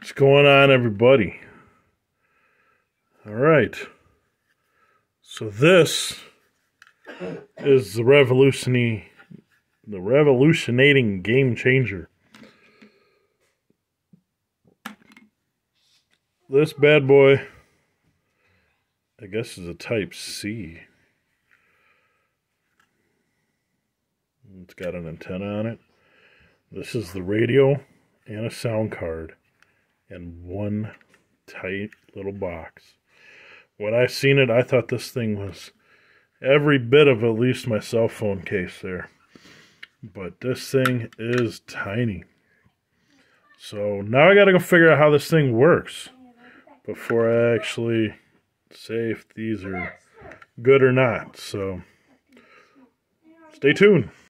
What's going on, everybody? All right. So this is the revolutionating game changer. This bad boy, I guess, is a Type C. It's got an antenna on it. This is the radio and a sound card in one tight little box. When I seen it, I thought this thing was every bit of at least my cell phone case there. But this thing is tiny. So now I gotta go figure out how this thing works before I actually say if these are good or not. So stay tuned.